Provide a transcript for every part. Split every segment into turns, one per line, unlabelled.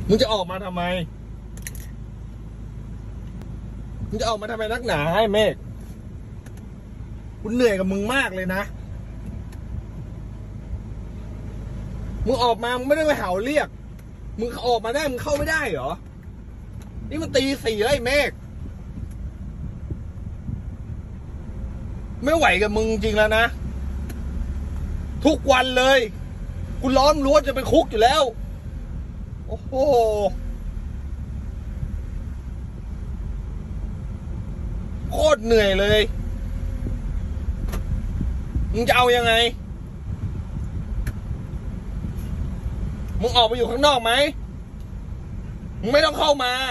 มึงจะออกมาทำไมมึงจะออกมาทำไมนักหนาให้เมฆกูเหนื่อยกับมึงมากเลยนะมึงออกมามึงไม่ได้ไปเห่าเรียกมึงออกมาได้มึงเข้าไม่ได้เหรอนี่มันตีสี่แล้วไอ้เมฆไม่ไหวกับมึงจริงแล้วนะทุกวันเลยกูล้อมรั้วจะไปคุกอยู่แล้วโอ้โหโคตรเหนื่อยเลยมึงจะเอายังไงมึงออกไปอยู่ข้างนอกไหมมึงไม่ต้องเข้ามา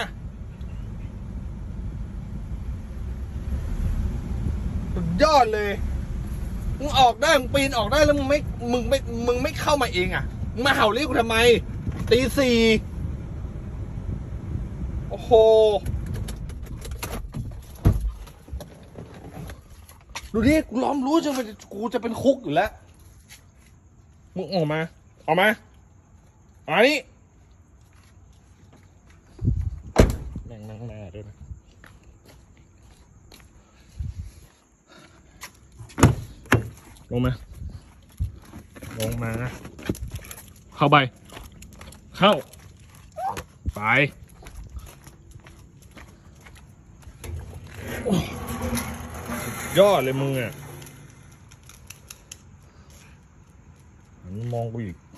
สุดยอดเลยมึงออกได้มึงปีนออกได้แล้วมึงไม่เข้ามาเองอ่ะมึงมาเห่าเรียกกูทำไมตีสี่โอ้โหดูดิกูล้อมรู้จนกูจะเป็นคุกอยู่แล้วมึงออกมานี่นั่งหน้าด้วยนะลงมาเข้าไปยอดเลยมึงอ่ะมองกูอีก